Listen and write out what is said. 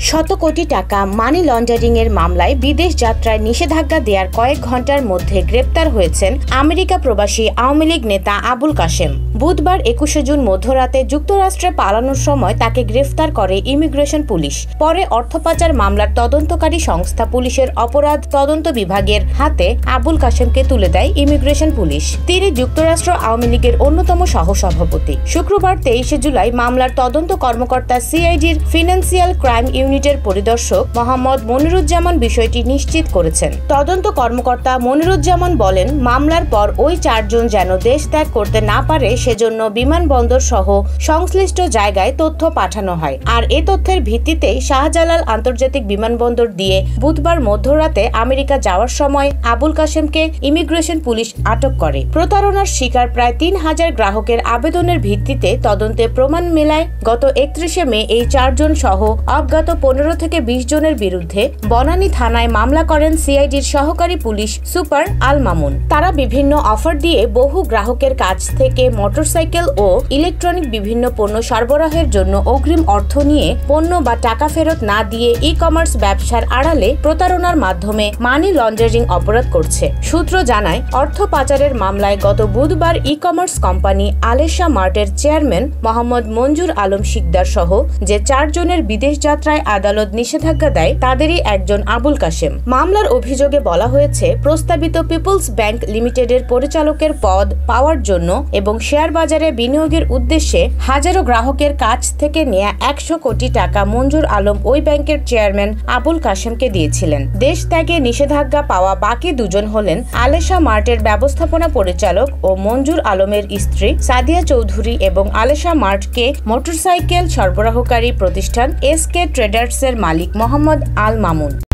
শত কোটি টাকা মানি লন্ডারিং এর মামলায় বিদেশ যাত্রায় নিষেধাজ্ঞা দেওয়ার কয়েক ঘন্টার মধ্যে গ্রেপ্তার হয়েছেন আমেরিকা প্রবাসী আওয়ামী লীগ নেতা আবুল কাশেম। বুধবার 21 জুন মধ্যরাতে যুক্তরাষ্ট্রে পালানোর সময় তাকে গ্রেফতার করে ইমিগ্রেশন পুলিশ। পরে অর্থ পাচার মামলার তদন্তকারী সংস্থা পুলিশের অপরাধ তদন্ত বিভাগের হাতে আবুল কাশেমকে তুলে দেয় ইমিগ্রেশন পুলিশ। তিনি যুক্তরাষ্ট্র আওয়ামী লীগের অন্যতম সহসভাপতি। শুক্রবার 23 জুলাই মামলার তদন্ত কর্মকর্তা সিআইডির ফিনান্সিয়াল ক্রাইম ইউনিটের পরিদর্শক মোহাম্মদ মনিরুজ্জামান বিষয়টি নিশ্চিত করেছেন। তদন্ত কর্মকর্তা মনিরুজ্জামান বলেন, মামলার পর ওই 4 জন যেন দেশ ত্যাগ করতে না পারে সেজন্য বিমানবন্দর সহ সংশ্লিষ্ট জায়গায় তথ্য পাঠানো হয়। আর এ তথ্যের ভিত্তিতেই শাহজালাল আন্তর্জাতিক বিমানবন্দর দিয়ে বুধবার মধ্যরাতে আমেরিকা যাওয়ার সময় আবুল কাশেমকে ইমিগ্রেশন পুলিশ আটক করে। প্রতারণার শিকার প্রায় 3000 গ্রাহকের আবেদনের ভিত্তিতে তদন্তে প্রমাণ মেলায় গত 31 মে এই 4 জন সহ অজ্ঞাত 15 থেকে 20 জনের বিরুদ্ধে বনানী থানায় মামলা করেন সিআইডির সহকারী পুলিশ সুপার আল মামুন। তারা বিভিন্ন অফার দিয়ে বহু গ্রাহকের কাছ থেকে মোটরসাইকেল ও ইলেকট্রনিক বিভিন্ন পণ্য সরবরাহের জন্য অগ্রিম অর্থ নিয়ে পণ্য বা টাকা ফেরত না দিয়ে ই-কমার্স ব্যবসার আড়ালে প্রতারণার মাধ্যমে মানি লন্ডারিং অপরাধ করছে। সূত্র জানায়, অর্থ পাচারের মামলায় গত বুধবার ই-কমার্স কোম্পানি আলেশা মার্টের চেয়ারম্যান মোহাম্মদ মঞ্জুর আলম শিকদার সহ যে 4 জনের বিদেশ যাত্রায় আদালত নিষেধাজ্ঞা দেয় তাদেরই একজন আবুল কাশেম। মামলার অভিযোগে বলা হয়েছে, প্রস্তাবিত পিপলস ব্যাংক লিমিটেডের পরিচালকের পদ পাওয়ার জন্য এবং শেয়ার বাজারে বিনিয়োগের উদ্দেশ্যে হাজারো গ্রাহকের কাছ থেকে নেয়া 100 কোটি টাকা মঞ্জুর আলম ওই ব্যাংকের চেয়ারম্যান আবুল কাশেমকে দিয়েছিলেন। দেশ ত্যাগে নিষেধাজ্ঞা পাওয়া বাকি 2 জন হলেন আলেশা মার্টের ব্যবস্থাপনা পরিচালক ও মঞ্জুর আলমের স্ত্রী সাদিয়া চৌধুরী এবং আলেশা মার্টকে মোটরসাইকেল সরবরাহকারী প্রতিষ্ঠান এসকে ট্রেডার্সের মালিক মোহাম্মদ আল মামুন।